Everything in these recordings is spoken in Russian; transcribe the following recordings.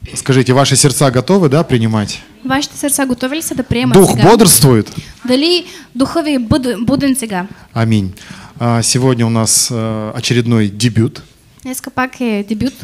Скажите, ваши сердца готовы, да, принимать? Вашите сърца готови ли са да приемат Дух сега? бодрствует? Дали духа ви е буден сега? Аминь. Сегодня у нас очередной дебют. Днеска пак е дебют.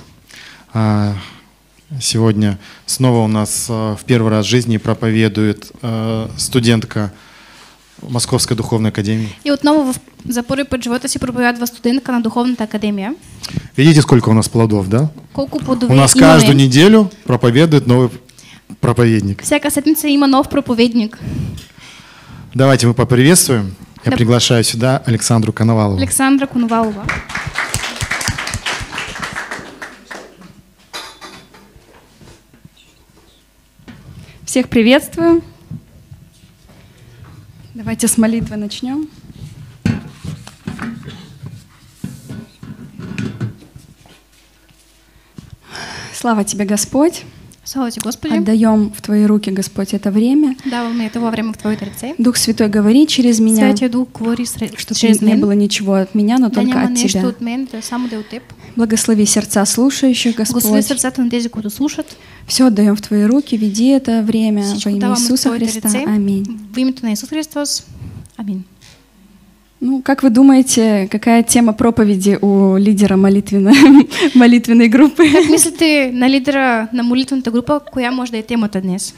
Сегодня снова у нас в первый раз в жизни проповедует студентка Московской духовной академии. И отново за първи път в живота си проповядва студентка на Духовната академия. Видите, сколько у нас плодов, да? Колко плодове У нас имаме. каждую неделю проповедует новый проповедник. Всяка седмица има нов проповедник. Давайте мы поприветствуем. Я приглашаю сюда Александру Коновалову. Александра Коновалова. Всех приветствую. Давайте с молитвы начнем. Слава Тебе, Господь. Слава Ти, Господи. Отдаем в Твои руки, Господь, это время. Даваме това време в Твоите ръце. Дух Святой, говори через меня, Святия Дух говори чтобы через не мен. было ничего от меня, но Да только няма от нещо Тебя. от мен, да само да е от Теб. Благослови сердца слушающих, Благослови Господь. сърцата на тези, които слушат. Все отдаем в Твои руки, веди это время во Всичко имя даваме в Иисуса Твоите Христа. ръце. Аминь. В името на Исус Христос. Аминь. Ну, как вы думаете, какая тема проповеди у лидера молитвенной группы? Как мислите на лидера на молитвената група, коя може да е темата днес?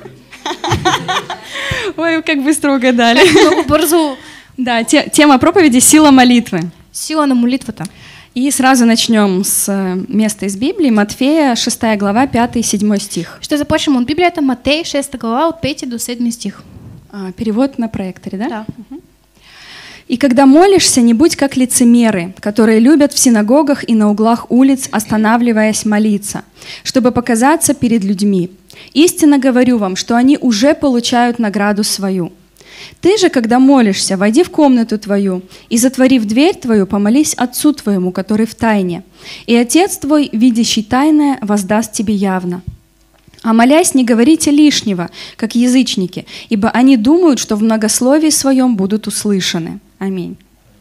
Ой, как быстро угадали. Много бързо. Да, тема проповеди «Сила молитвы». Сила на молитвата. И сразу начнем с места из Библии, Матфея, 6 глава, 5 и 7 стих. Ще започнем от Библията, Матей, 6 глава, от 5 до 7 стих. Перевод на проекторе, да? Да. «И когда молишься, не будь как лицемеры, которые любят в синагогах и на углах улиц, останавливаясь молиться, чтобы показаться перед людьми. Истинно говорю вам, что они уже получают награду свою. Ты же, когда молишься, войди в комнату твою и, затворив дверь твою, помолись Отцу твоему, который в тайне, и Отец твой, видящий тайное, воздаст тебе явно. А молясь, не говорите лишнего, как язычники, ибо они думают, что в многословии своем будут услышаны». Аминь.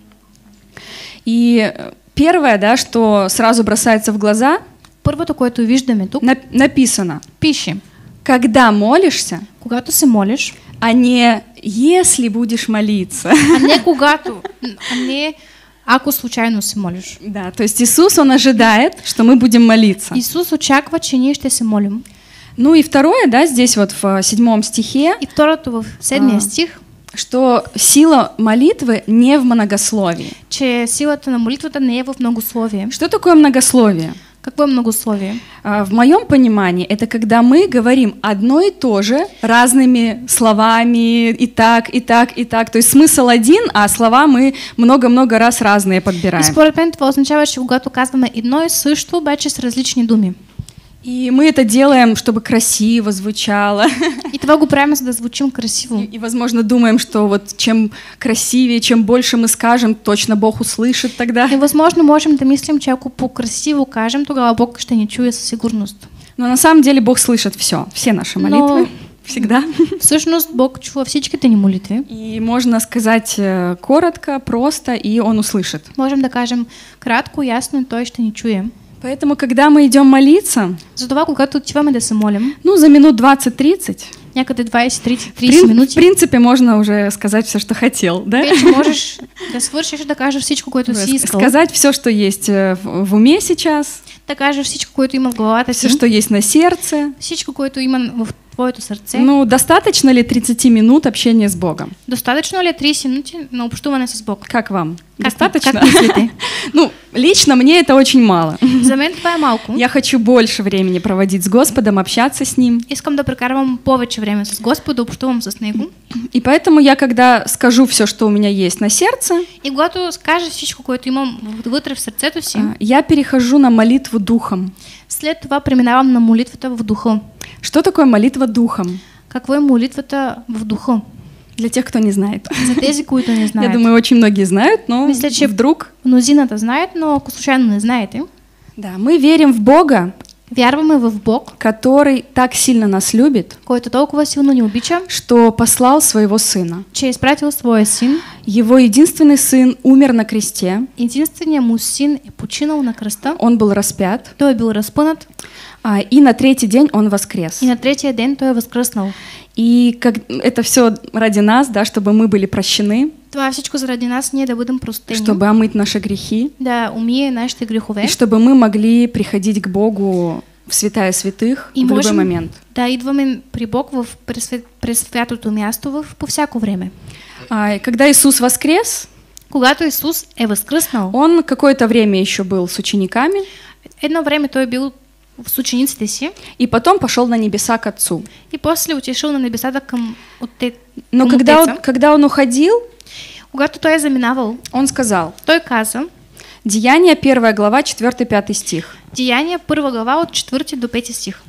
И первое, да, что сразу бросается в глаза, Първото, което виждаме тук, написано, пише: когда молишься, когато се молиш, а не если будешь молиться. а не когато, а не ако случайно се молиш. Да, то есть Иисус, Он ожидает, что мы будем молиться. Исус очаква, че ние ще се молим. Ну и второе, да, здесь вот в 7 стихе, И второто в 7 стих, что сила молитвы не в многословии. че силата на молитвата не е в многословие. Что такое многословие? Какво е многословие? В моем понимании это когда мы говорим одно и то же разными словами, и так, и так, и так. То есть смысл один, а слова мы много-много раз разные подбираем. И според мен това означава, че когато казваме едно и също, обаче с различни думи. И мы это делаем, чтобы красиво звучало. И това го правим, за да звучим красиво. И, возможно, думаем, что вот чем красивее, чем больше мы скажем, точно Бог услышит тогда. И възможно можем да мислим, че ако по-красиво кажем, тогава Бог ще ни чуе със сигурност. Но на самом деле Бог слышит все наши молитвы. Всегда. Всъщност Бог чува всичките ни молитви. И можно сказать коротко, просто, и Он услышит. Можем да кажем кратко, ясно, и Той ще ни чуе. Поэтому, когда мы идем молиться, Затова, когато отиваме да се молим, ну, за минут 20-30, някъде 20-30 в минути, принципе, можно уже сказать все, что хотел, да? вече можеш да свършиш, да кажеш всичко, което си искал. Сказать все, что есть в уме сейчас, Да кажеш всичко, което има в главата си, все, что есть на сердце. всичко, което има в твоето сърце. Ну, достаточно ли 30 минут общения с Богом? Достатъчно ли е 30 минути на общуване с Бог? Как вам? Как Достаточно? мислите? Ну, лично мне это очень мало. За мен това е малко. Я хочу больше времени проводить с Господом, общаться с Ним. Искам да прекарвам повече време с Господа, да общувам с Него. И поэтому я, когда скажу все, что у меня есть на сердце, И когато кажа всичко, което имам вътре в сърцето си, я перехожу на молитву духом. след това преминавам на молитвата в духа. Что такое молитва духом? Какво е молитвата в духа? Для тех, кто не знает. За тези, които не Я знаят. думаю, очень многие знают, но Мисля, че вдруг... мнозината знаят, но ако случайно не знаете, Да, мы верим в Бога, Вярваме в Бог, который так сильно нас любит, който толкова силно ни обича, что послал своего Сына. че е изпратил своя син. Его единственный Сын умер на кресте, Единственият му син е починал на кръста, он был распят, той е бил разпънат и на третий день он воскрес. и на третия ден той е възкръснал. И это все ради нас, да, чтобы мы были прощены, Това е всичко заради нас, ние да бъдем простени, чтобы омыть наши грехи, да умие нашите грехове и чтобы мы могли приходить к Богу в святая святых и в любой можем момент. да идваме при Бог в пресвятото място по всяко време. Когда Иисус воскрес, Когато Исус е възкръснал, он какое-то время еще был с учениками, едно време той е бил с учениците си и потом пошел на небеса к Отцу. и после отишъл на небесата към Но към Отеца. когда он уходил, Когато той е заминавал, он сказал, той каза, Деяния 1 глава 4-5 стих. Деяния 1 глава от 4 до 5 стих.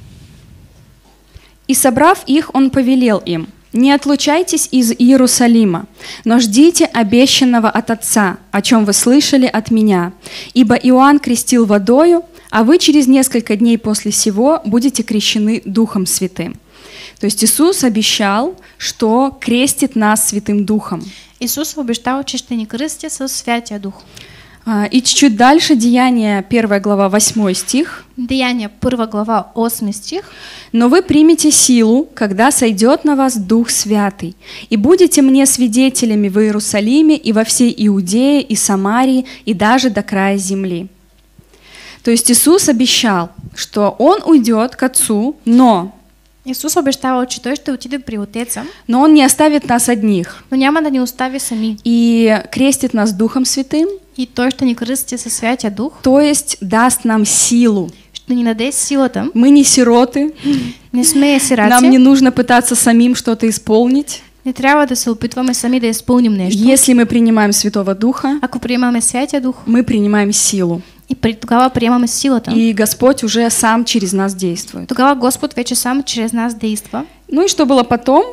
«И собрав их, он повелел им: не отлучайтесь из Иерусалима, но ждите обещанного от Отца, о чем вы слышали от меня. Ибо Иоанн крестил водою, а вы через несколько дней после сего будете крещены Духом Святым». То есть Иисус обещал, что крестит нас Святым Духом. Исус обещал, че ще ни кръстя със Святия Дух. И чуть-чуть дальше, Деяния 1 глава 8 стих. Деяния 1 глава 8 стих. «Но вы примете силу, когда сойдет на вас Дух Святый, и будете мне свидетелями в Иерусалиме и во всей Иудее и Самарии и даже до края земли». То есть Иисус обещал, что Он уйдет к Отцу, но Исус обещавал, че той ще отиде при Отеца, но Он не оставит нас одних но няма да ни остави сами. и крестит нас Духом Святым, И той ще ни кръсти със Святия Дух, то есть даст нам силу. ще ни даде силата. Мы не сироты, Не сме сираци. нам не нужно пытаться самим что-то исполнить. Не трябва да се опитваме сами да изпълним нещо. Если мы принимаем Святого Духа, Ако приемаме Святия Дух, мы принимаем силу. и тогава приемаме силата. И Господь уже сам через нас действует. Тогава Господ вече сам чрез нас действа. Ну и что было потом?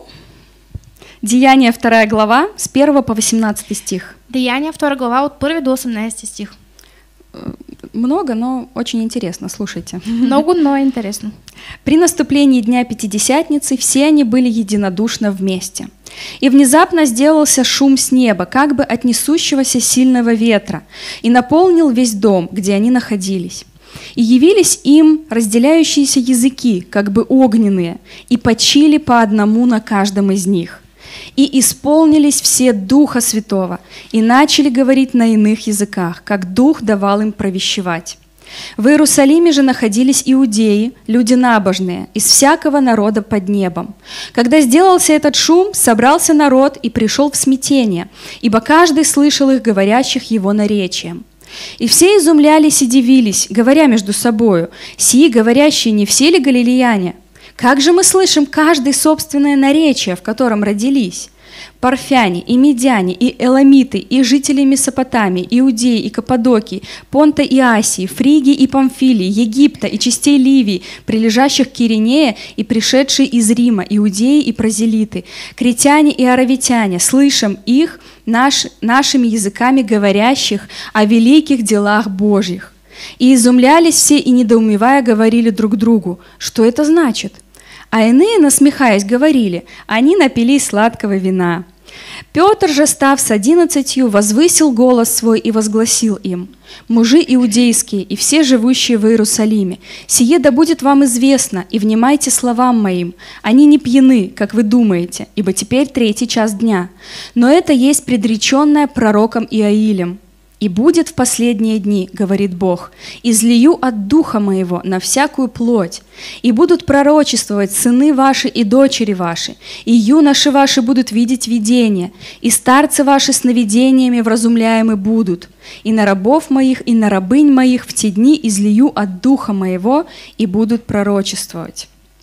Деяния 2 глава с 1 по 18 стих. Деяния 2 глава от 1 до 18 стих. Много, но очень интересно, слушайте. Много, но интересно. «При наступлении Дня Пятидесятницы все они были единодушно вместе. И внезапно сделался шум с неба, как бы от несущегося сильного ветра, и наполнил весь дом, где они находились. И явились им разделяющиеся языки, как бы огненные, и почили по одному на каждом из них. И исполнились все Духа Святого, и начали говорить на иных языках, как Дух давал им провещевать. В Иерусалиме же находились иудеи, люди набожные, из всякого народа под небом. Когда сделался этот шум, собрался народ и пришел в смятение, ибо каждый слышал их, говорящих его наречием. И все изумлялись и дивились, говоря между собою: «Сии говорящие не все ли галилеяне? Как же мы слышим каждый собственное наречие, в котором родились? Парфяне, и медяне, и эламиты, и жители Месопотамии, Иудеи и Каппадокии, Понта и Асии, Фригии и Памфилии, Египта и частей Ливии, прилежащих к Киринее, и пришедшие из Рима, иудеи и прозелиты, критяне и аравитяне, слышим их нашими языками говорящих о великих делах Божьих. И изумлялись все и, недоумевая, говорили друг другу: что это значит? А иные, насмехаясь, говорили: они напились сладкого вина. Петр же, став с 11, возвысил голос свой и возгласил им: мужи иудейские и все живущие в Иерусалиме, сие да будет вам известно, и внимайте словам моим. Они не пьяны, как вы думаете, ибо теперь 3-й час дня. Но это есть предреченное пророком Иоилем. «И будет в последние дни, говорит Бог, излию от Духа Моего на всякую плоть, и будут пророчествовать сыны ваши и дочери ваши, и юноши ваши будут видеть видения, и старцы ваши сновидениями вразумляемы будут, и на рабов моих, и на рабынь моих в те дни излию от Духа Моего, и будут пророчествовать».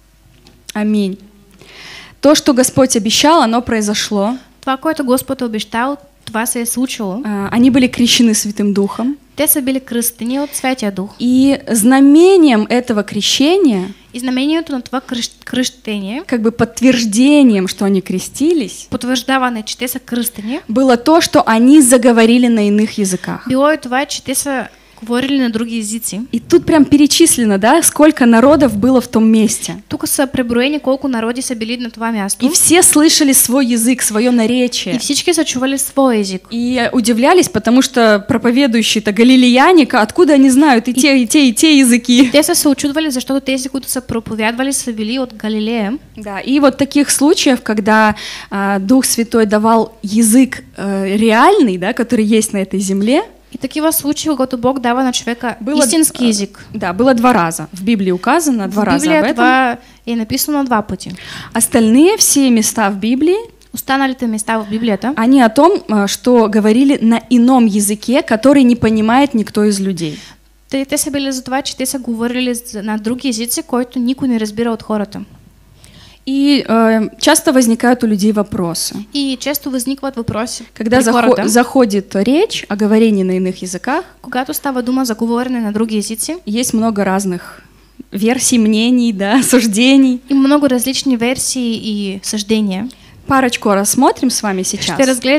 Аминь. То, что Господь обещал, оно произошло. Това, което Господ обещал, това се е случило. Они были крещены Святым Духом. Те са били кръстени от Святия Дух. И знамением этого крещения, И знамението на това кръщение, как бы подтверждением, что они крестились, потвърждаване, че те са кръстени, было то, что они заговорили на иных языках. било и това, че те са говорили на други езици. И тут прям перечислено, да, сколько народов было в том месте. Тук са преброени колко народи са били на това място. И все слышали свой язык, свое наречие. И всички са чували свой език. И удивлялись, потому что проповедующие-то галилеяне, откуда они знают и те языки. Те са се очудвали, защото тези, които са проповядвали, са били от Галилея. Да, и вот таких случаев, когда Дух Святой давал язык реальный, да, который есть на этой земле. И такива случаи, когато Бог дава на човека истински език. Да, было 2 раза. В Библии указано 2 раза об этом. Това е написано 2 пъти. Остальные все места в Библии, останалите места в Библията, они о том, что говорили на ином языке, который не понимает никто из людей. Те са били за това, че те са говорили на други езици, който никой не разбира от хората. И часто возникают у людей вопросы. И часто возникват въпроси. Когда заходит речь о говорении на иных языках, когато става дума за говорене на други езици, есть много разных версий, мнений, да, суждений. И много различни версии и съждения. Парочку рассмотрим с вами сейчас.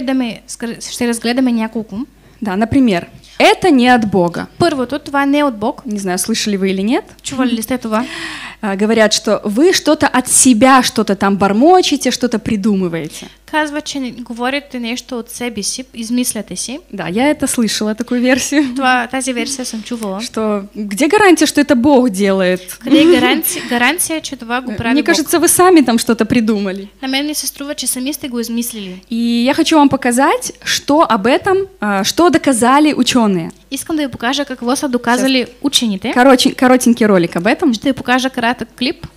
Ще разгледаме няколко. Да, например, это не от Бога. Първото, това не е от Бог. Не знаю, слышали вы или нет. Чували ли сте това? Говорят, что вы что-то от себя, что-то там бормочете, что-то придумываете. Казва, че говорите нещо от себе си, измисляте си. Да, я это слышала, такую версию. Тази версия съм чувала. Что, где гарантия, что это Бог делает? Къде е гаранция, че това го прави Мне Бог? кажется, вы сами там что-то придумали. На мен ми се струва, че сами сте го измислили. И я хочу вам показать, что об этом, что доказали ученые. Искам да ви покажа какво са доказали учените. Коротенький ролик об этом. Ще ви покажа кратък клип.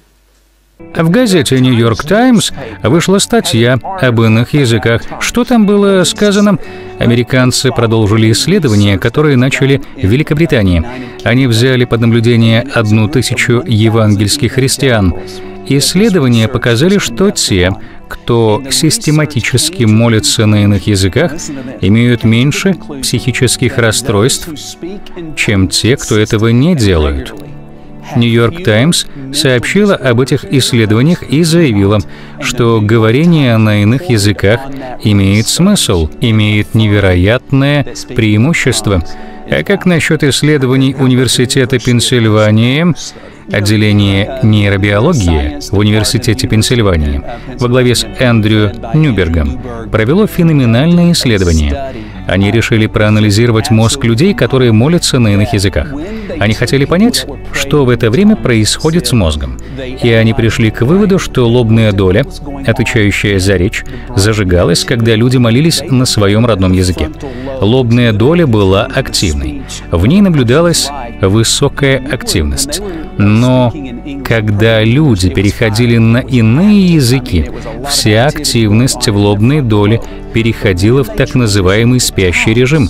В газете «Нью-Йорк Таймс» вышла статья об иных языках. Что там было сказано? Американцы продолжили исследования, которые начали в Великобритании. Они взяли под наблюдение 1000 евангельских христиан. Исследования показали, что те, кто систематически молится на иных языках, имеют меньше психических расстройств, чем те, кто этого не делают. «Нью-Йорк Таймс» сообщила об этих исследованиях и заявила, что говорение на иных языках имеет смысл, имеет невероятное преимущество. А как насчет исследований Университета Пенсильвании, отделение нейробиологии в Университете Пенсильвании во главе с Эндрю Ньюбергом провело феноменальное исследование. Они решили проанализировать мозг людей, которые молятся на иных языках. Они хотели понять, что в это время происходит с мозгом. И они пришли к выводу, что лобная доля, отвечающая за речь, зажигалась, когда люди молились на своем родном языке. Лобная доля была активной. В ней наблюдалась высокая активность. Но когда люди переходили на иные языки, вся активность в лобной доле переходила в так называемый спящий режим.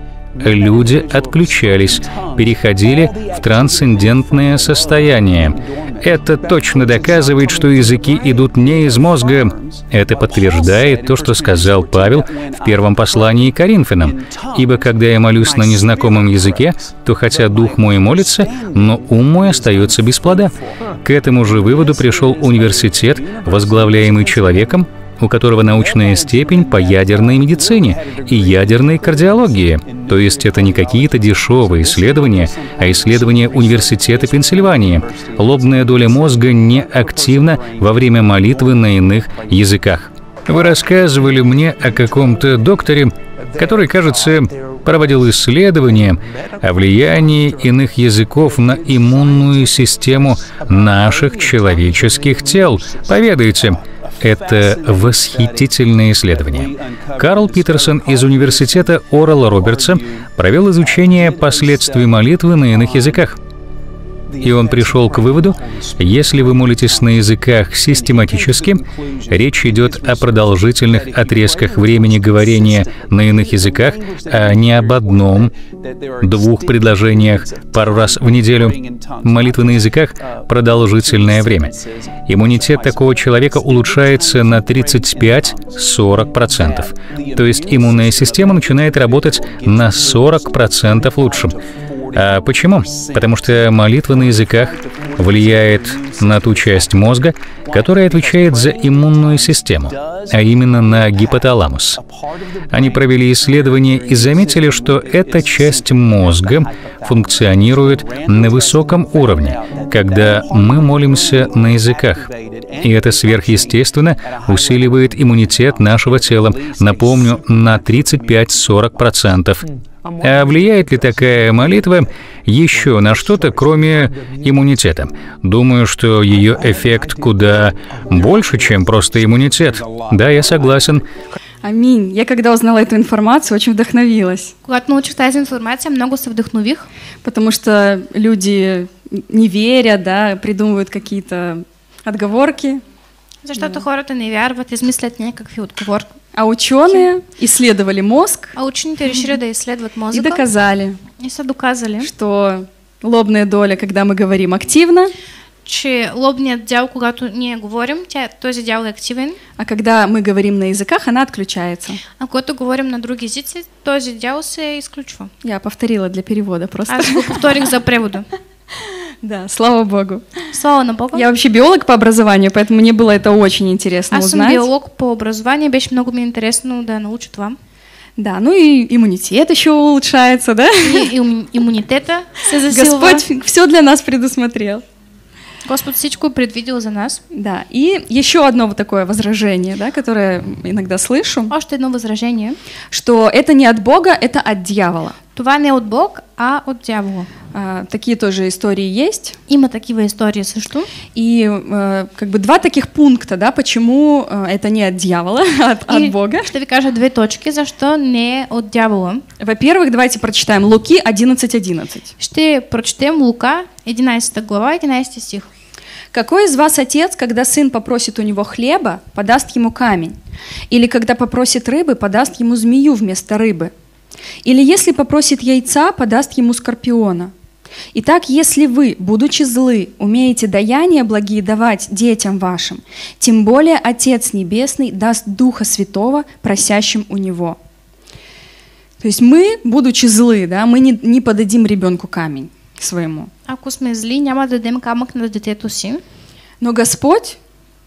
Люди отключались, переходили в трансцендентное состояние. Это точно доказывает, что языки идут не из мозга. Это подтверждает то, что сказал Павел в первом послании к Коринфянам. «Ибо когда я молюсь на незнакомом языке, то хотя дух мой молится, но ум мой остается без плода». К этому же выводу пришел университет, возглавляемый человеком, у которого научная степень по ядерной медицине и ядерной кардиологии. То есть это не какие-то дешевые исследования, а исследования Университета Пенсильвании. Лобная доля мозга не активна во время молитвы на иных языках. Вы рассказывали мне о каком-то докторе, который, кажется, проводил исследования о влиянии иных языков на иммунную систему наших человеческих тел. Поведайте. Это восхитительное исследование. Карл Питерсон из университета Орала Робертса провел изучение последствий молитвы на иных языках. И он пришел к выводу, если вы молитесь на языках систематически, речь идет о продолжительных отрезках времени говорения на иных языках, а не об 1-2 предложениях пару раз в неделю. Молитва на языках — продолжительное время. Иммунитет такого человека улучшается на 35-40%. То есть иммунная система начинает работать на 40% лучше. А почему? Потому что молитва на языках влияет на ту часть мозга, которая отвечает за иммунную систему, а именно на гипоталамус. Они провели исследование и заметили, что эта часть мозга функционирует на высоком уровне, когда мы молимся на языках. И это сверхъестественно усиливает иммунитет нашего тела, напомню, на 35-40%. А влияет ли такая молитва еще на что-то, кроме иммунитета? Думаю, что ее эффект куда больше, чем просто иммунитет. Да, я согласен. Аминь. Я когда узнала эту информацию, очень вдохновилась. Когато научих тази информация, много се вдъхнових. Потому что люди не верят, да, придумывают какие-то отговорки. Защото хората не вярват, измислят някакви отговорки. А ученые исследовали мозг А учените решили да изследват мозъка и доказали, и са доказали, что лобная доля, когда мы говорим активно, че лобният дял, когато ние говорим, този дял е активен, а когда мы говорим на языках, она отключается. а когато говорим на други езици, този дял се изключва. Я повторила для перевода просто. Аз го повторих за превода. Да, слава Богу. Слава на Бога. Я вообще биолог по образованию, поэтому мне было это очень интересно Аз съм узнать. биолог по образованию, беше много ми интересно да науча това. Да, ну и иммунитет еще улучшается, да? И имунитета се засилва. Господь все для нас предусмотрел. Господ всичко е предвидел за нас. Да, и еще одно вот такое возражение, да, которое иногда слышу, Още едно възражение. что это не от Бога, это от дьявола. Това не е от Бог, а от дявола. Такие тоже истории есть. Има такива истории също. И как бы два таких пункта, да, почему это не от дьявола, а от Бога. Ще ви кажа две точки, защо не е от дявола. Во-первых, давайте прочитаем Луки 11:11. Ще прочетем Лука, 11 глава, 11 стих. «Какой из вас отец, когда сын попросит у него хлеба, подаст ему камень? Или когда попросит рыбы, подаст ему змею вместо рыбы? Или если попросит яйца, подаст ему скорпиона? Итак, если вы, будучи злы, умеете даяния благие давать детям вашим, тем более Отец Небесный даст Духа Святого просящим у Него». То есть мы, будучи злы, да, мы не подадим ребенку камень своему. Ако сме зли, няма да дадем камък на детето си. Но Господь,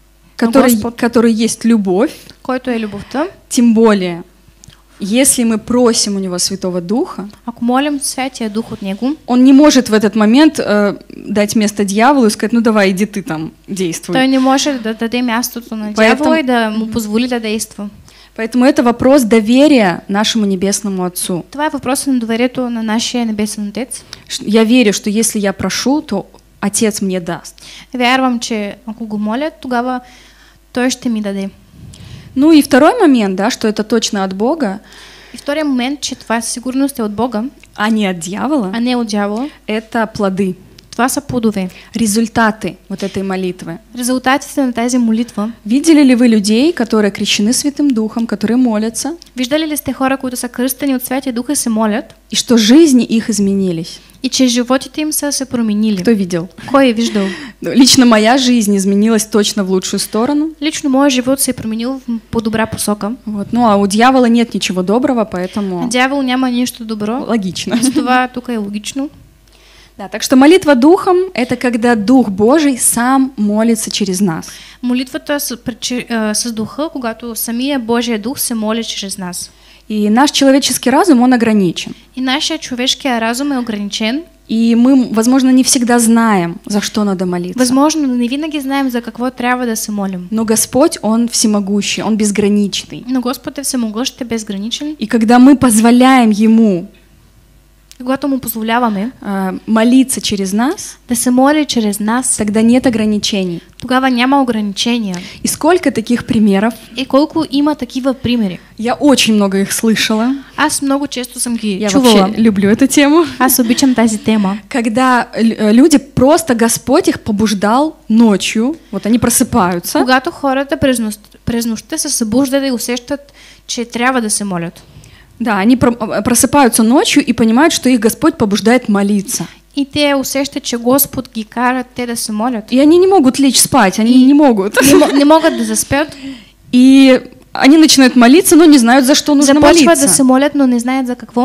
который есть любовь, който е любовта, тем более, если мы просим у Него Святого Духа, ако молим Святия Дух от Него, Он не может в этот момент дать место дьяволу и сказать: ну давай, иди ты там, действуй. той не може да даде мястото на дявола и да му позволи да действа. Поэтому это вопрос доверия нашему Небесному Отцу. Това е въпросът на доверието на нашия Небесен Отец. Я верю, что если я прошу, то Отец мне даст. Вярвам, че ако го моля, тогава той ще ми даде. Ну и второй момент, да, что это точно от Бога. И втория момент, че това със сигурност е от Бога, а не от дьявола, а не от дявола, это плоды. Това са плодове. Результаты вот этой молитвы. Резултатите на тази молитва. Видели ли вы людей, которые крещены Святым Духом, которые молятся? Виждали ли сте хора, които са кръстени от Святия Дух и се молят? И что жизни их изменились? И че животите им са се променили. Кто видел? Кой е виждал? Лично моя жизнь изменилась точно в лучшую сторону. Лично моят живот се е променил в по-добра посока. Вот. Ну а у дьявола нет ничего доброго, поэтому... А дявол няма нищо добро. Логично. Това тук е логично. Да, так что молитва Духом – это когда Дух Божий сам молится через нас. Молитвата с Духа, когато самия Божия Дух се моли чрез нас. И наш человеческий разум, он ограничен. И нашия човешкия разум е ограничен. И мы, возможно, не всегда знаем, за что надо молиться. Возможно, не винаги знаем, за какво трябва да се молим. Но Господь, Он всемогущий, Он безграничный. Но Господ е всемогъщ, е безграничен. И когда мы позволяем Ему когато му позволяваме молиться через нас, да се моли чрез нас, тогда нет ограничений. Тогава няма ограничения. И сколько таких примеров? И колко има такива примери. Я очень много их слышала. Аз много често съм ги Я чувала. вообще люблю эту тему. Аз обичам тази тема. Когда люди просто Господь их побуждал ночью, вот они просыпаются. Когато хората през нощта се събуждат и усещат, че трябва да се молят. Да, они просыпаются ночью и понимают, что их Господь побуждает молиться. И те усещат, че Господ ги кара те да се молят. И они не могут лечь спать, они не могут. Не могат да заспят. И они начинают молиться, но не знают, за что нужно молиться. Започват да се молят, но не знаят за какво.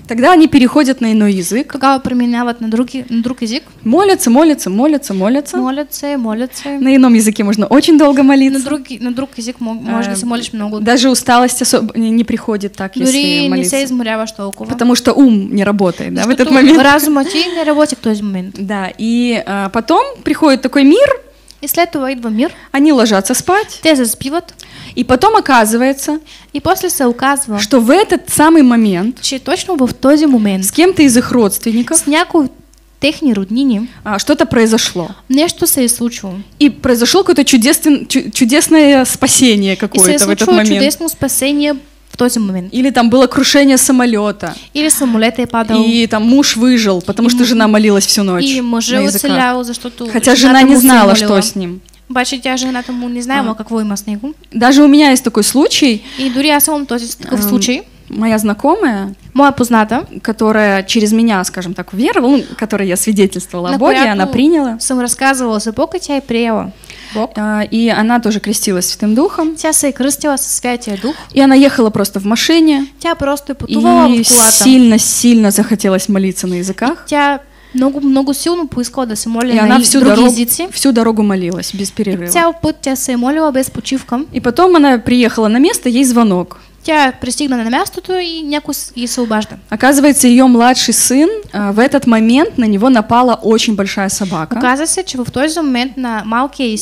Тогда они переходят на иной язык, Тогава преминават на друг език. молятся, молятся, молятся, молятся. Молятся. На ином языке можно очень долго молиться. На друг език можеш да се молиш много. Даже усталость особо не приходит так, Дори если не молиться. се изморяваш толкова. Потому что ум не работает, да, в этот Защото момент. разумът ти не работи в този момент. Да, и потом приходит такой мир, И след това идва мир, они ложатся спать, те заспиват и потом оказывается, и после се оказва, что в этот самый момент че точно в този момент с кем-то из их родственников с някои от техни роднини что-то произошло. нещо се е случило. И произошло какое-то чудесное спасение И се е какое-то в этот случило момент. чудесно спасение в този момент. Или там было крушение самолета, Или самолет е падал, и там муж выжил, потому что жена молилась всю ночь и на мъжът языках. оцелял, защото Хотя жена жената не му се знала, молила. что с ним. Обаче тя жената му не знаела какво има с него. Даже у меня есть такой случай. И дори аз имам този такъв случай. Моя знакомая, Моя позната, которая через меня, скажем так, уверовала, которой я свидетельствовала о на Боге, която она приняла. съм разказвала за Бог, и тя е приела Бог. И она тоже крестилась Святым Духом. Тя се е кръстила със Святия Дух. И она ехала просто в машине. Тя просто е пътувала И в колата. сильно захотелось молиться на языках. Тя много силно поискала да се моли И она на други езици. всю дорогу молилась без перерыва. Цял път тя се е молила без почивка. И потом она приехала на место, ей звонок. Тя пристигна на мястото и някой ей се обажда. Оказывается, ее младший сын, в этот момент на него напала очень большая собака. Оказа се, че в този момент на малкия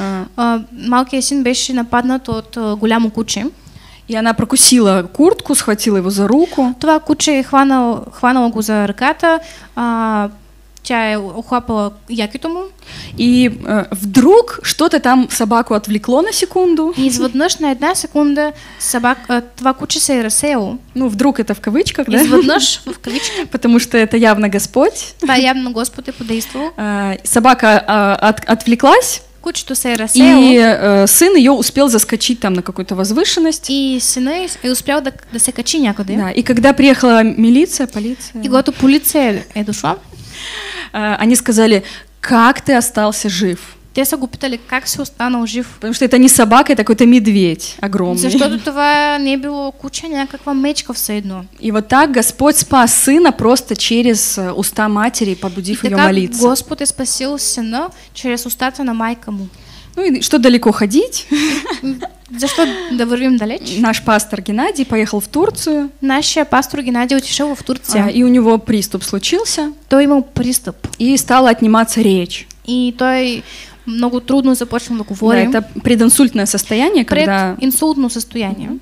син беше нападнат от голямо куче. И она прокусила куртку, схватила его за руку. Това куче е хванала го за ръката, тя е охлапала якито му. И вдруг что-то там собаку отвлекло на секунду. И изведнъж на една секунда това куче се е разсеяло. Ну, вдруг это в кавычках, да? Изведнъж, в кавички. Потому что это явно Господь. Това явно Господ е подействал. Собака отвлеклась. Кучето се е разсеяло. И сын ее успел заскочить там на какую-то возвышенность. И сина е успял да се качи някъде. Да, и когда приехала полиция... И когато полиция е дошла, они сказали, как ты остался жив? те са го питали как си останал жив. Потому что это не собака, это какой-то медведь огромный. Защото това не е било куче, някаква мечка все едно. И вот так Господь спас сына просто через уста матери, побудив ее молиться. Господ е спасил сина чрез устата на майка му. Ну и что далеко ходить? Защо да вървим далеч? Наш пастор Геннадий поехал в Турцию. Нашия пастор Геннадий отишъл в Турция. И у него приступ случился. Той имал пристъп. И стала отниматься речь. И той много трудно започнал да говори. Да, это прединсультное состояние, когда... Прединсултно състояние.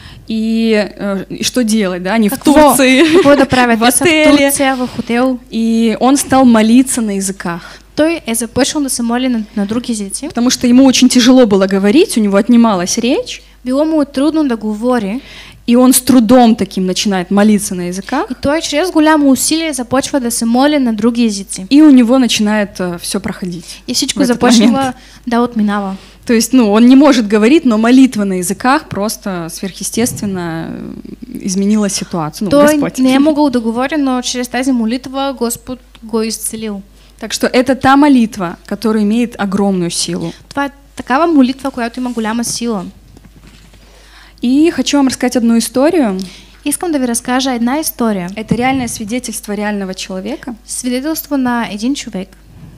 И что делать, да? Они в Турции. Турции, Какво да правят? в отеле. В Турция, в хотел. И он стал молиться на языках. Той е започнал да се моли на други езици. Потому что ему очень тяжело было говорить, у него отнималась речь. Било му трудно да говори. И он с трудом таким начинает молиться на языках. И той чрез голямо усилие започва да се моли на други езици. И у него начинает все проходить. И всичко започва да отминава. То есть, он не может говорить, но молитва на языках просто сверхъестественно изменила ситуацию. Той Господь. не е могъл да говори, но чрез тази молитва Господ го изцелил. Так что это та молитва, которая имеет огромную силу. Това е такава молитва, която има голяма сила. И хочу вам рассказать одну историю. Искам да ви разкажа една история. Это реальное свидетельство реального человека. Свидетелство на един човек.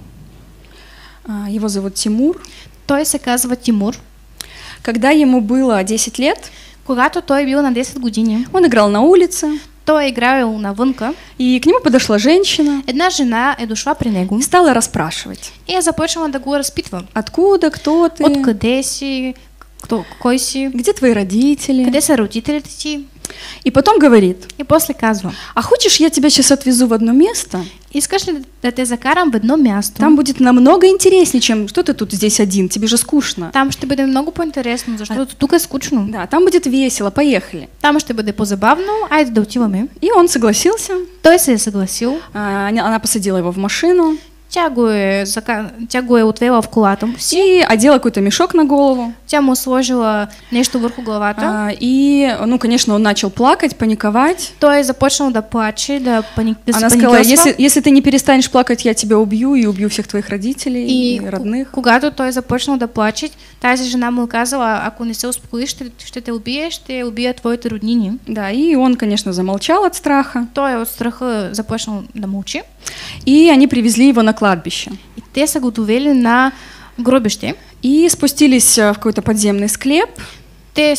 Его зовут Тимур. Той се казва Тимур. Когда ему было 10 лет, когато той бил на 10 години, он играл на улице. Той е играл навънка. И к нему подошла женщина. Една жена е дошла при него. И стала расспрашивать. И е започнала да го разпитва. Откуда, кто ты? Откъде си? Кой си? Где твои родители? Къде са родителите ти? И потом говорит. И после казва. А хочешь, я тебя сейчас отвезу в одно место? Искаш ли да те закарам в едно място? Там будет намного интереснее, чем что ты тут здесь один, тебе же скучно. Там ще бъде много по-интересно, защото тук е скучно. Да, там будет весело, поехали. Там ще бъде по-забавно, айде да отиваме. И он согласился. Той се е съгласил. Она посадила его в машину. тя го е отвела в колата си. И одела какой-то мешок на голову. Тя му сложила нещо върху главата. И, ну, конечно, он начал плакать, паниковать. Той започнал да плаче, да се паникьосва. Она сказала, если ты не перестанешь плакать, я тебя убью и убью всех твоих родителей и родных. Когато той започнал да плаче, тази жена му казала, ако не се успокоиш, ще те убие, ще убия твоите роднини. Да, и он, конечно, замолчал от страха. Той от страха започнал да мълчи. И они привезли его на кладбище. И те са го довели на гробище. И спустились в какой-то подземный склеп. Те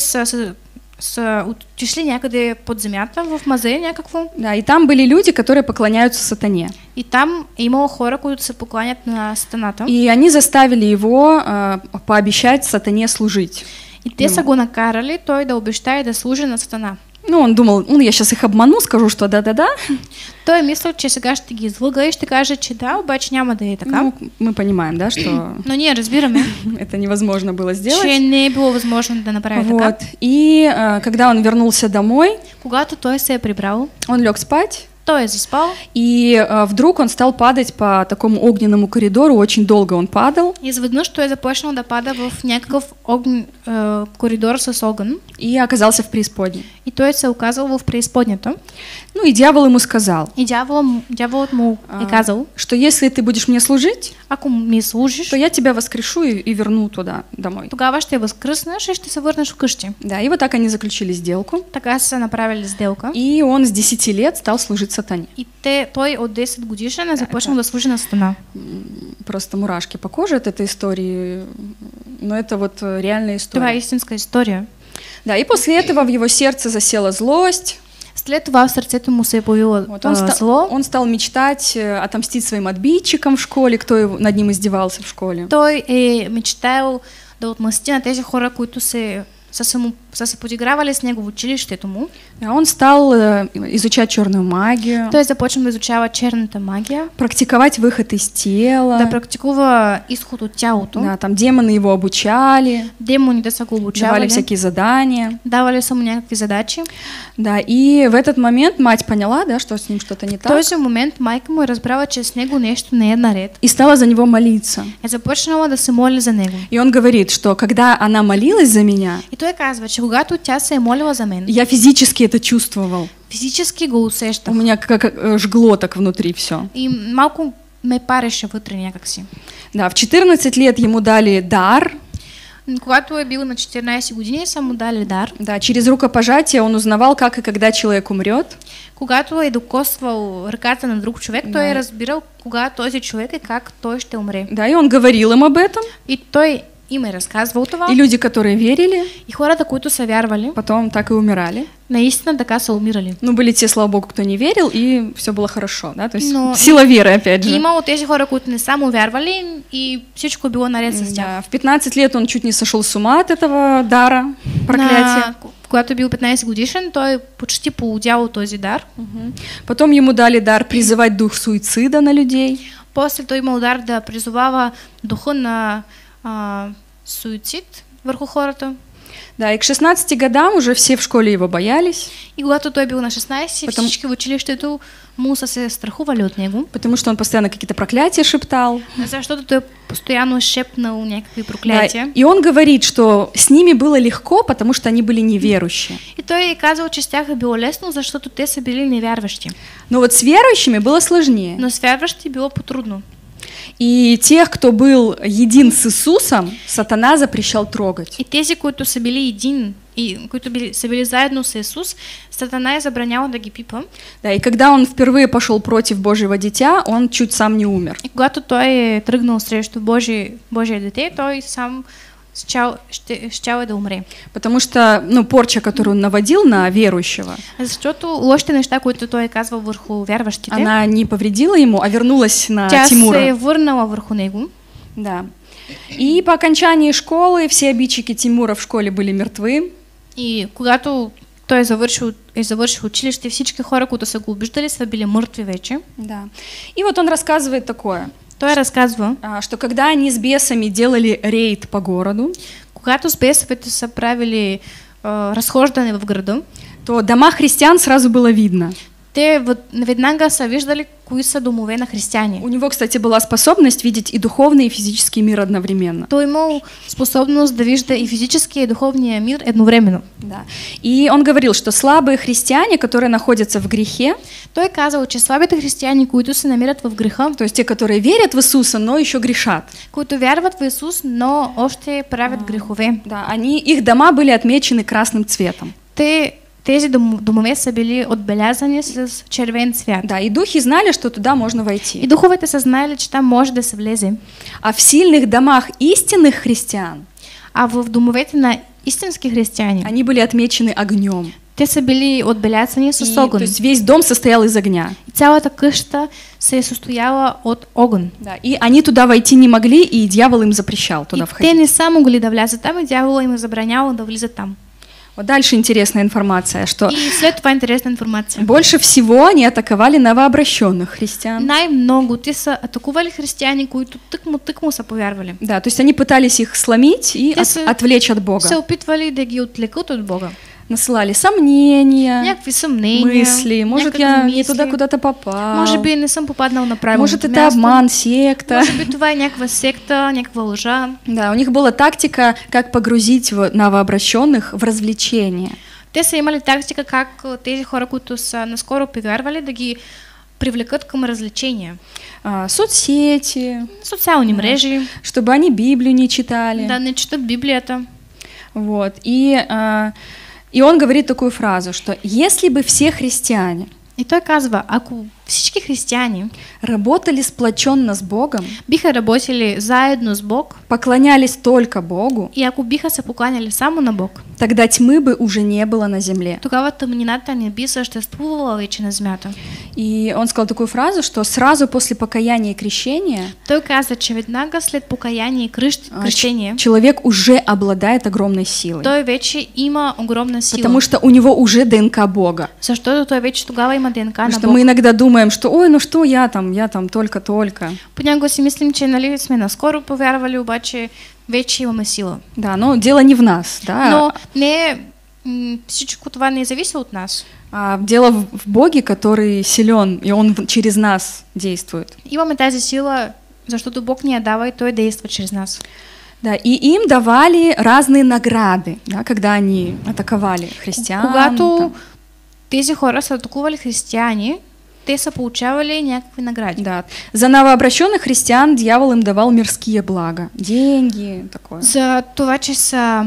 са отишли някъде под земята, в мазе някакво. Да, и там были люди, которые поклоняются сатане. И там е имало хора, които се покланят на сатаната. И они заставили его пообещать сатане служить. И те са го накарали той да обещае да служи на сатана. Ну, он думал, я сейчас их обману, скажу, что да-да-да. Той мислил, че сега ще ги излъга и ще каже, че да, обаче няма да е така. Ну, мы понимаем, да, что... Но ние разбираме, это невозможно было сделать. Че не е било възможно да направи вот. така. И когда он вернулся домой, когато той се е прибрал, он лег спать. той е заспал. И вдруг он стал падать по такому огненному коридору, очень долго он падал. И изведнъж той е започнал да пада в някакъв коридор с огън. И оказался в преисподней. И той се оказал в преисподнята. Ну и дьявол ему сказал. И дяволът му е казал, что если ты будешь мне служить, ако ми служиш, то я тебя воскрешу и верну туда, домой. Тогава ще възкръснеш и ще се върнеш вкъщи. Да, и вот так они заключили сделку. Така са направили сделка. И он с 10 лет стал служить сатане. И той от 10 годишен е започнал да служи на сатана. Просто мурашки по коже от этой истории, но это вот реальная история. Това е истинска история. Да, и после этого в его сердце засела злость. След това в сърцето му се е появило зло. Он стал мечтать отомстить своим обидчикам в школе, кто над ним издевался в школе. Той е мечтал да отмъсти на тези хора, които са се подигравали с него в училището му. Он стал изучать черную магию. Той започна да изучава черната магия. Практиковать выход из тела. Да практикува изход от тялото. Да, там демоны его обучали. Демоните са го обучавали. Давали всякие задания. Давали са му някакви задачи. Да, и в этот момент мать поняла, да, что с ним что-то не так. В този момент майка му е разбрала, че с него нещо не е наред. И стала за него молиться. И започнала да се моли за него. И он говорит, что когда она молилась за меня, и той казва, че когато тя се е молила за мен, я физически это чувствовал. Физически го усещах. У меня как жгло так внутри все. И малко ме пареше вътре някакси. Да, в 14 лет ему дали дар. Когато е бил на 14 години, са му дали дар. Да, через рукопожатие он узнавал, как и когда человек умрет. Когато е докосвал ръката на друг човек, той е разбирал кога този човек и как той ще умре. Да, и он говорил им об этом. И той им е разказвал това. И люди, которые верили, и хората, които са вярвали, потом так и умирали. Наистина така са умирали. Ну, были те, слава Богу, кто не верил, и все было хорошо, да, то есть сила веры, опять же. Имало тези хора, които не само вярвали, и всичко било наред с тях. Да, в 15 лет он чуть не сошел с ума от этого дара, проклятия. Когато е бил 15 годишен, той почти полудял от този дар. Потом ему дали дар призывать дух суицида на людей. После той имал дар да призовава духа на суицид върху хората. Да, и к 16 годам уже все в школе его боялись. И когато той бил на 16, всички в училището му са се страхували от него. Потому что он постоянно какие-то проклятия шептал. Защото той постоянно шепнал някакви проклятия. Да, и он говорит, что с ними было легко, потому что они были неверующие. И той казал, че с тях е било лесно, защото те са били невярващи. Но вот с верующими было сложнее. Но с вярващи било потрудно. И тех, кто был един с Иисусом, сатана запрещал трогать. И тези, които са били един, и които са били заедно с Исус, сатана е забранял да ги пипа. Да, и когда он впервые пошел против Божьего дитя, он чуть сам не умер. И когато той е тръгнал срещу Божие дете, той сам щял е да умре. Потому что, порча, которую он наводил на верующего, защото лошите неща, които той е казвал върху вярващите, она не повредила ему, а вернулась на Тимура. Тя се е върнала върху него. Да. И по окончании школы все обидчики Тимура в школе были мертвы. И когато той е завършил училище, всички хора, които са го обиждали, са били мъртви вече. Да. И вот он рассказывает такое. Той разказва, что когда они с бесами делали рейд по городу, когато с бесовете са правили разхождане в града, то дома христиан сразу было видно. те веднага са виждали кои са домове на християни. У него, кстати, была способность видеть и духовный, и физический мир одновременно. Той имал способност да вижда и физическия, и духовния мир едновременно. Да. И он говорил, что слабые христиане, которые находятся в грехе, той казал, че слабите християни, които се намират в греха, то есть те, которые верят в Иисуса, но еще грешат, които вярват в Исус, но още правят грехове. да, их дома были отмечены красным цветом. Тези домове са били отбелязани с червен цвят. Да, и духи знали, что туда можно войти. И духовете са знаели, че там може да се влезе. А в сильных домах истинных христиан, а в домовете на истински християни, они были отмечены огнем. Те са били отбелязани с огън. То есть весь дом состоял из огня. И цялата къща се е състояла от огън. Да, и они туда войти не могли, и дьявол им запрещал туда входить. Те не са могли да влязат там, и дьявол им забранял да влизат там. Вот дальше интересная информация, что и след това интересная информация. Больше всего они атаковали новообращенных христиан. Най-много те са атакували християни, които тъкмо са повярвали. Да, то есть они пытались их сломить и отвлечь от Бога. Се опитвали да ги отвлекат от Бога. Насылали сомнения, някакви съмнения, мысли, может я не туда куда-то попал, может би не съм попаднал на правилното может это място, обман, секта, может би това е някаква секта, някаква лъжа. Да, у них была тактика, как погрузить новообращенных в развлечения. Те са имали тактика как тези хора, които са наскоро повярвали, да ги привлекат към развлечения. Соцсети, социални мрежи, чтобы они Библию не читали. Да, не читат Библията. Вот. И он говорит такую фразу, что если бы все христиане, и той казва, ако всички християни работали сплоченно с Богом, биха работили заедно с Бог, поклонялись только Богу, и ако биха се покланяли само на Бог, тогда тьмы бы уже не было на земле. Тогава тъмнината не би съществувала вече на земята. И он сказал такую фразу, что сразу после покаяния и крещения, той каза, че веднага след покаяние и крещение, человек уже обладает огромной силой. Той вече има огромна сила. Потому что у него уже ДНК Бога. Защото той вече тогава има ДНК на Бог. Потому что мы иногда думаем, что ой, ну что я там только. Понякога си мислим, че нали сме наскоро повярвали, обаче вече имаме сила. Да, но дело не в нас, да. Но не всичко това не зависи от нас. Дело в Боге, который силен, и Он через нас действует. Имаме тази сила, защото Бог ни я дава, и той действа через нас. Да, и им давали разные награды, да, когда они атаковали християн. Когато тези хора са атакували християни, те са получавали някакви награди. Да. За новообращенных християн дьявол им давал мирские блага, деньги, такое. За това, че са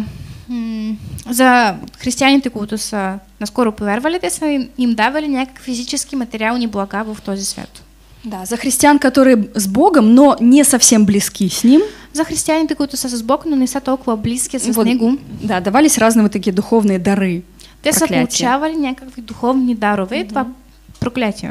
за християните, които са наскоро повярвали, те са им давали някакви физически материални блага в този свят. Да, за християн, которые с Богом, но не совсем близки с Ним. За християните, които са с Бог, но не са толкова близки с Него. Да, давались разные вот такие духовные дары. Те са получавали някакви духовни дарове, това проклятие.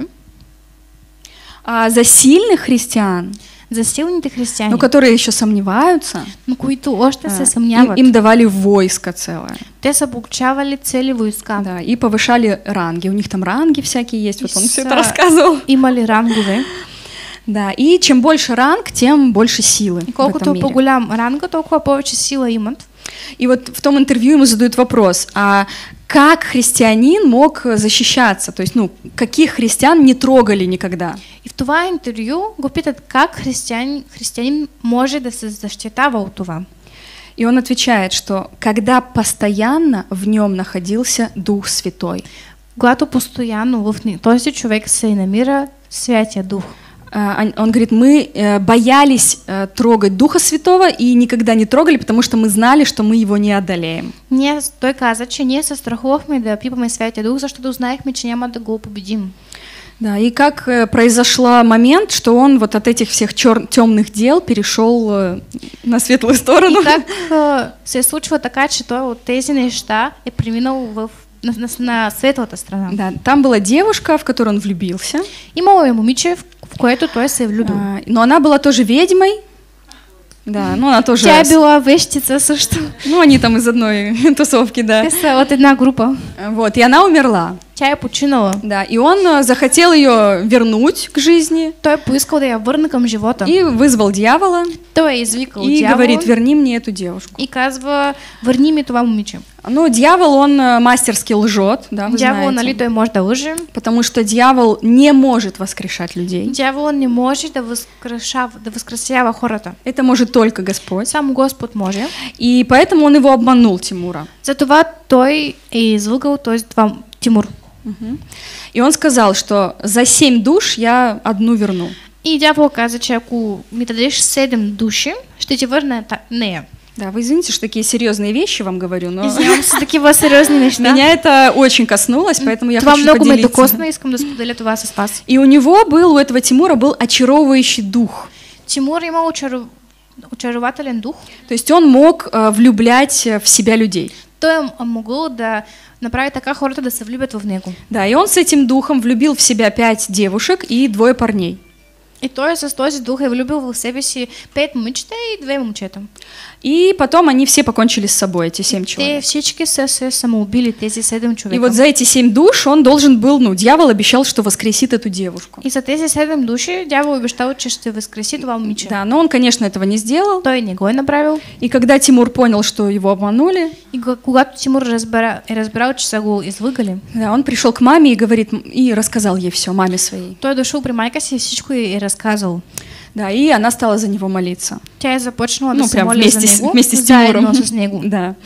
А за сильных христиан, за силните християни, но которые еще сомневаются, но които още се съмняват, им давали войско целое. Те са получавали цели войска. Да, и повышали ранги. У них там ранги всякие есть, вот он все это рассказывал. Имали рангове. Да, и чем больше ранг, тем больше силы. И колкото по-голям ранга, толкова повече сила имат. И вот в том интервью ему задают вопрос, а как христианин мог защищаться? То есть, каких христиан не трогали никогда? И в това интервью го питат, как христианин може да се защитава от това. И он отвечает, что когда постоянно в нем находился Дух Святой. Когато постоянно в този човек се намира Святия Дух. Он говорит, мы боялись трогать Духа Святого и никогда не трогали, потому что мы знали, что мы его не одолеем. Той каза, че ние се страхувахме да пипаме Святия Дух, защото знаехме, че няма да го победим. Да, и как произошел момент, что он вот от этих всех темных дел перешел на светлую сторону. И как се случва така, че той от тези неща е преминал на светлата страна. Да, там была девушка, в которую он влюбился. Имало е момиче, в което той се е влюбил. Но она была тоже ведьмой. Да, она тоже... Тя била вещица също. Они там из одной тусовки, да. Те са от една група. Вот, и она умерла. Тя е починала. Да, и он захотел ее вернуть к жизни. Той поискал да я върне към живота. И вызвал дьявола. Той е извикал И дявола. говорит: верни мне эту девушку. И казва, върни ми това момиче. Ну, дьявол, он мастерски лжет, да, вы Дявол, знаете. нали, той може да лъже. Потому что дьявол не может воскрешать людей. Дявол не може да възкресява хората. Это может только Господь. Само Господ може. И поэтому он его обманул, Тимура. Затова той е излъгал, т.е. това Тимур. И он сказал, что за 7 душ я одну верну. И дявол каза, че ако ми дадеш 7 души, ще ти върна нея. Да, вы извините, что такие серьезные вещи вам говорю, но Извинявам се, такива сериозни неща. меня это очень коснулось, поэтому я Това хочу много ме поделиться. докосна, искам да споделя това с вас. И у этого Тимура был очаровывающий дух. Тимур имал очарователен дух. То есть он мог влюблять в себя людей. Той е могъл да направи така хората да се влюбят в него. Да, и он с этим духом влюбил в себя 5 девушек и 2 парней. И той с този дух е влюбил в себе си 5 момичета и 2 момчета. И потом они все покончили с собой, эти 7 Те человек. всички са се самоубили, тези 7 човека. И вот за эти 7 душ он должен был, дьявол обещал, что воскресит эту девушку. И за тези 7 души дявол обещал, че ще възкреси това момиче. Да, но он, конечно, этого не сделал. Той не го е направил. И когда Тимур понял, что его обманули, И когато Тимур разбрал, че са го излъгали, да, он пришел к маме и говорит, и рассказал ей все, маме своей. той дошъл при майка си и всичко е разказал. Да, и она стала за него молиться. Тя е започнала да се прям моли за него, вместе с заедно Тимуром. с него. Да.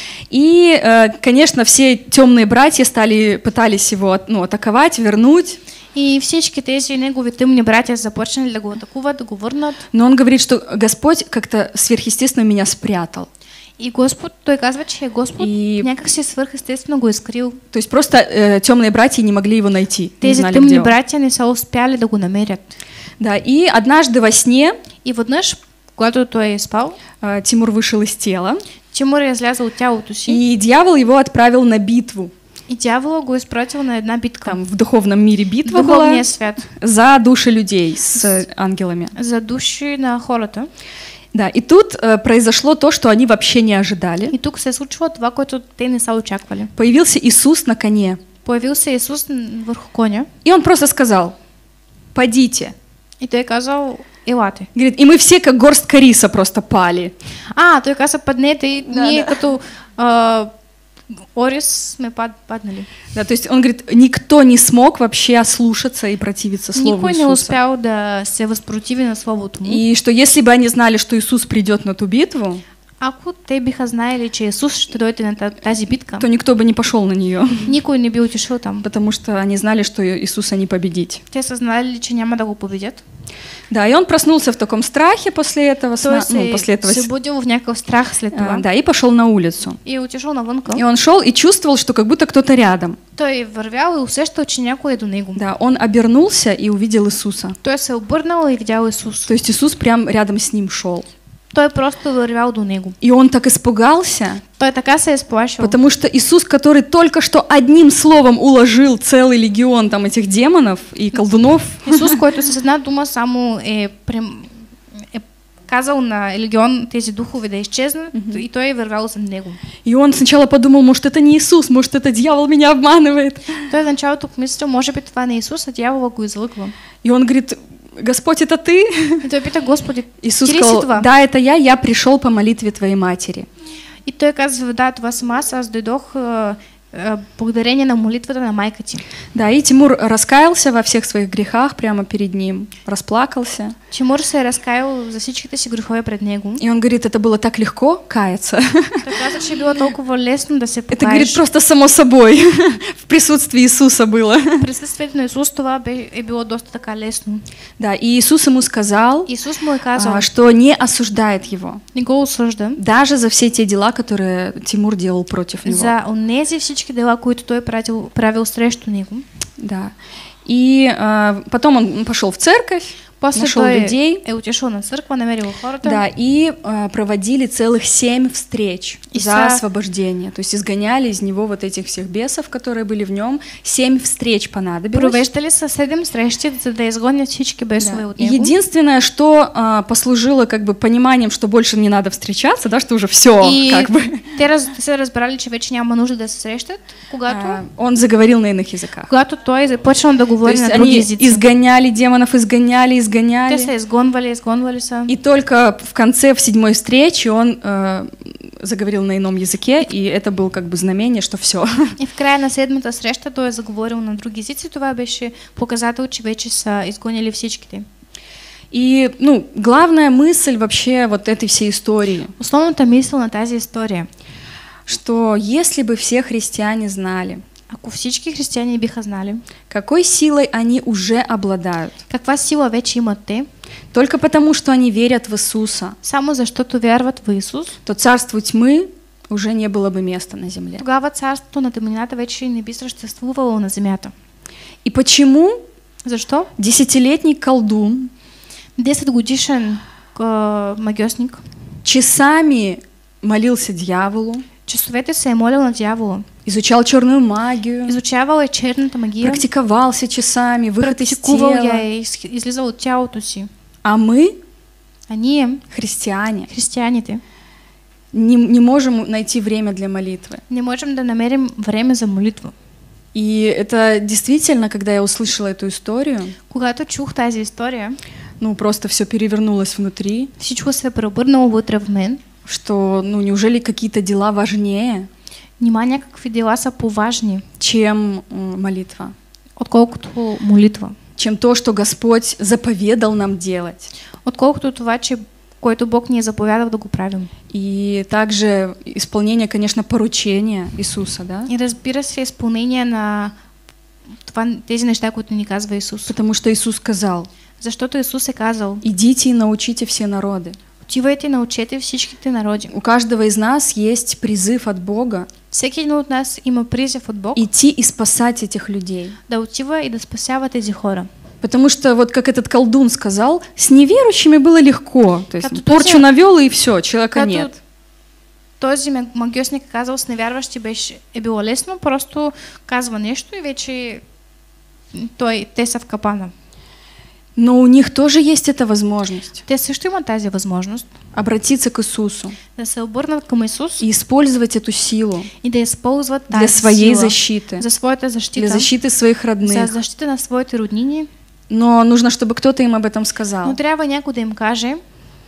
И, конечно, все темные братья пытались его атаковать, вернуть. И всички тези негови тъмни братя започнали да го атакуват, да го върнат. Но он говорит, что Господь как-то сверхъестественно меня спрятал. И Господ, той казва, че Господ И- някак си свърхестествено го е скрил. То есть просто темные братья не могли его найти, не Тези знали, где тъмни он. братя не са успяли да го намерят. Да, и однажды во сне И веднъж, когато той е спал, Тимур вышел из тела, Тимур е излязъл от тялото си и дьявол его отправил на битву. и дявола го е изпратил на една битка. Там в духовном мире В битва духовния была свят. за души людей с ангелами. За души на хората. Да, и тут произошло то, что они вообще не ожидали. И тук се е случило това, което те не са очаквали. Появился Иисус на коне, Появил се Исус върху коня и он просто сказал: «Подите». и той е казал, елате. Говорит, и мы все как горстка риса просто пали. Той каза, паднете и Да, ние да. като Орис сме паднали. Да, то есть он говорит, никто не смог вообще ослушаться и противиться Слову Никой не Иисуса. успял да се възпротиви на Словото му. И что если бы они знали, что Иисус придет на ту битву, Ако те биха знаели, че Исус ще дойде на тази битка, то никто бы не пошел на нее, никой не би отишъл там. потому что они знали, что Иисуса не победить. Те са знали, че няма да го победят. Да, и он проснулся в таком страхе после этого сна, Той после этого се будил в някакъв страх след това. да, и пошел на улицу. И отишъл навънка. И он шел и чувствовал, что как будто кто-то рядом. Той вървял и усещал, че някой е до него. Да, он обернулся и увидел Иисуса. Той се обърнал и видял Исус. То есть Иисус прям рядом с ним шел. Той просто вървял до него. И он так испугался, Той така се е сплашил. потому что Иисус, который только что одним словом уложил целый легион там этих демонов и колдунов, Исус, който с една дума само е казал на легион тези духове да изчезнат, и той е вървял за него. и он сначала подумал, может, это не Иисус, может, это дьявол меня обманывает. Той в началото помислил, може би това не е Исус, а дявола го излъгва. И он говорит: Господь, это ты? И той пита, Господи, Иисус ти ли си сказал: това? да, это я пришел по молитве твоей матери. И той казва, да, това съм аз дойдох благодарение на молитвата на майка ти. Да, и Тимур раскаялся во всех своих грехах прямо перед ним, расплакался. Тимур се е разкаял за всичките си грехове пред него. И он говорит, это было так легко каяться. Той каза, че било толкова лесно да се Это, говорит, покаеш. просто само собой в присутствии Иисуса было. Присъствието на Исус това е било доста така лесно. Да, и Иисус ему сказал, Исус му е казал, что не осуждает его, не го осъжда даже за все те дела, которые Тимур делал против него. за онези всички дела, които той правил срещу него. Да. И потом он пошел в церковь. После нашел той людей. отишел на църква, намерил хората. Да, и проводили целых 7 встреч И за освобождение. То есть изгоняли из него вот этих всех бесов, которые были в нем. 7 встреч понадобилось. Провеждали са 7 срещи, за да изгонят всички бесове Да. от него. Единственное, что послужило как бы пониманием, что больше не надо встречаться, да, что уже все И как бы. те се разбрали, че вече няма нужда да се срещат, когато Он заговорил на иных языках. когато той започнал да То говори есть на други они езици. изгоняли демонов, изгоняли. Те се изгонвали са. И только в конце, в 7-й встрече, он заговорил на ином языке, и это было как бы знамение, что все. И в края на 7-та среща той заговорил на други езици. Това беше показател, че вече са изгонили всичките. И, ну, главная мысль вообще вот этой всей истории, Основната мисъл на тази история, что если бы все христиане знали, ако всички християни биха знали, какой силой они уже обладают, каква сила вече имат те, только потому, что они верят в Иисуса, само защото вярват в Исус, то царству тьмы уже не было бы места на земле. тогава царството на тъмнината вече не би съществувало на земята. И почему Защо? 10-летний колдун 10-годишен магиосник часами молился дьяволу, часовете се е молил на дявола, изучал черную магию, изучавал е черната магия, практиковался часами, выход из практикувал я тела. и излизал от тялото си. А мы, А ние, христиане, християните, не можем найти время для молитвы. не можем да намерим време за молитва. И это действительно, когда я услышала эту историю, Когато чух тази история, ну просто все перевернулось внутри, всичко се е преобърнало вътре в мен. что, ну неужели какие-то дела важнее, Нима някакви дела са поважни, чем молитва, отколкото молитва. чем то, что Господь заповедал нам делать. Отколкото това, че което Бог ни е заповядал да го правим. И также исполнение, конечно, поручения Иисуса, да? И разбира се, изпълнение на това, тези неща, които ни казва Исус. Потому что Иисус сказал: Защото Исус е казал: идите и научите все народы. отивайте и научете всичките народи. У каждого из нас есть призыв от Бога Всеки един от нас има призив от Бог идти и спасать этих людей. да отива и да спасява тези хора. Потому что, вот как этот колдун сказал, с неверующими было легко. То есть Като порчу този- навел, и все, человека Като нет. този магиосник казал, с невярващи е било лесно, просто казва нещо и вече те са в капана. Но у них тоже есть эта возможность Те също имат тази възможност обратиться к Иисусу да се обърнат към Исус и использовать эту силу и да използват для тази своей сила защиты, за своята для защита, защиты своих за родных. защита на своите роднини, Но нужно, чтобы кто-то им об этом но сказал. трябва някой да им каже.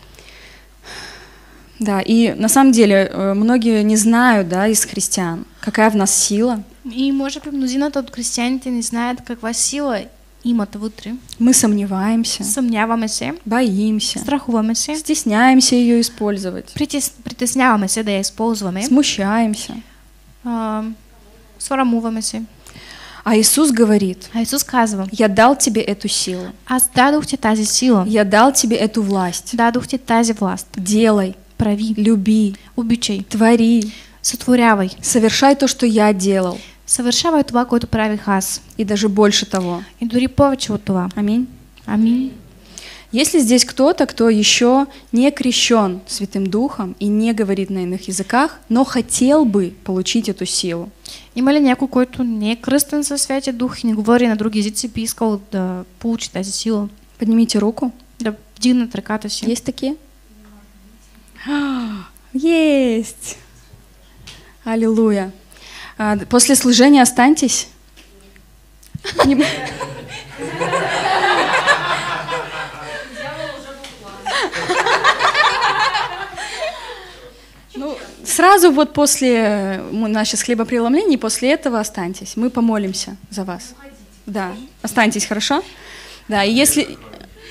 Да, и на самом деле многие не знают, да, из христиан, какая в нас сила. И може би мнозината от християните не знаят каква сила имат вътре. Мы сомневаемся, Съмняваме се, боимся, страхуваме се, стесняемся ее использовать, притесняваме се да я използваме, смущаемся. срамуваме се. А Иисус говорит: А Исус казва: я дал тебе эту силу, аз дадох ти тази сила, я дал тебе эту власть. дадох ти тази власт. Делай, Прави, люби, обичай, твори, сътворявай, совершай то, что я делал, съвършавай това, което правих аз. и даже больше того. И дори повече от това. Аминь. Амин. Если здесь кто-то, кто еще не крещен Святым Духом и не говорит на иных языках, но хотел бы получить эту силу, Има ли някой, който не е кръстен със Святия Дух и не говори на други езици, би искал да получи тази сила, поднимите руку. да вдигнат ръката си? Есть такие? Есть! Аллилуйя! После служения останьтесь. Не- Ну, сразу вот после у нас сейчас хлебопреломление, после этого останьтесь. Мы помолимся за вас. Да, останьтесь, хорошо? Да, и если...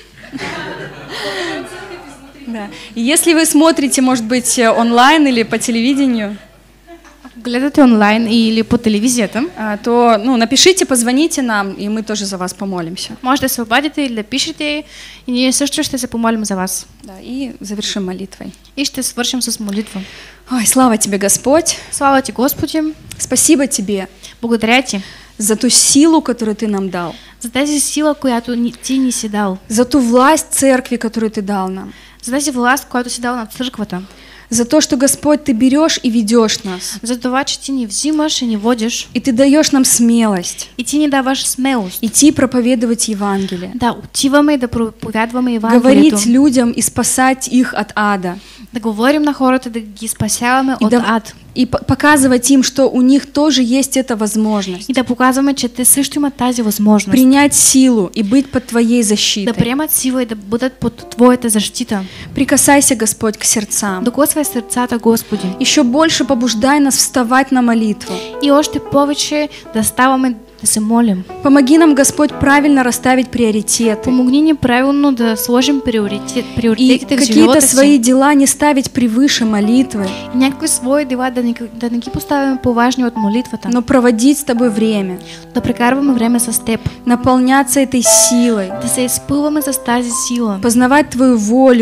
Да. И если вы смотрите, может быть, онлайн или по телевидению, Гледате онлайн или по телевизията, то напишите, позвоните нам, и мы тоже за вас помолимся. може да се обадите или да пишете и ние също ще се помолим за вас. Да, и завершим молитвой. И ще свършим с молитва. Ой, слава тебе, Господь! Слава ти, Господи! Спасибо тебе Благодаря ти за ту силу, которую ты нам дал, За тази сила, която ти ни си дал. За ту власть церкви, которую ты дал нам. За тази власт, която си дал на църквата. За то, что, Господь, ты берешь и ведешь нас. За това, че ти ни взимаш и ни водиш. И ты даешь нам смелость. И ти ни даваш смелост. Идти проповедовать Евангелие. Да, отиваме и да проповядваме Евангелието. Говорить людям и спасать их от ада. Да говорим на хората, да ги спасяваме от ад. И показывать им, что у них тоже есть эта возможность. И да показваме, че те също имат тази възможност. Принять силу и быть под Твоей защитой. Да приемат сила и да бъдат под Твоята защита. Прикасайся, Господь, к сердцам. Докосвай сърцата, Господи. Еще больше побуждай нас вставать на молитву. И още повече да ставаме да се молим. Помоги нам, Господь, правильно расставить приоритеты. Помогни ни правилно да сложим приоритетите в живота си. И какие-то свои дела не ставить превыше молитвы. И някакви свои дела да не ги поставяме по-важни от молитвата. Но проводить с Тобой время. Да прекарваме време с Теб. Наполняться этой силой. Да се изпълваме с тази сила. Познавать Твою волю.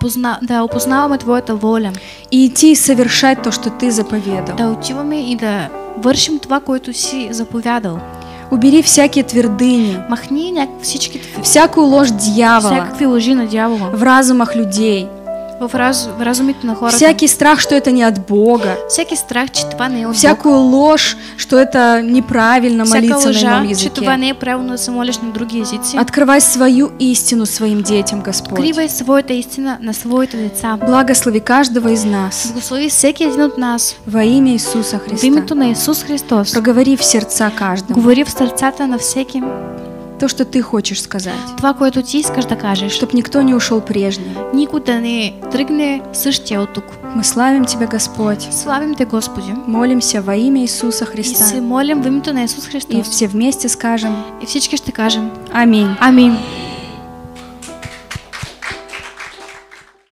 Да опознаваме Твоята воля. И идти совершать то, что Ты заповедал. Да отиваме и да вършим това, което си заповядал. Убери всякие твердыни, махни всякую ложь дьявола, всякакви лжи на дьявола в разумах людей, в разумите на хората, всякий страх, что это не от Бога, всякий страх, че това не е от всякую ложь, что это неправильно молиться лжа, на ином языке. че това не е правилно да се молиш на други езици. Открывай свою истину своим детям, Господь. Откривай своята истина на своите деца. Благослови каждого из нас. Благослови всеки един от нас. Во имя Иисуса Христа. В името на Исус Христос. Проговори в сердца каждого. Говори в сърцата на всеки. То, что ты хочешь сказать. Това, което ти искаш да кажеш. Чтоб никто не ушел прежним. Никой да не тръгне същия от тук. Мы славим Тебя, Господь. Славим Те, Господи. Молимся во имя Иисуса Христа. И се молим в името на Исус Христос. И все вместе скажем. И всички ще кажем. Аминь. Аминь.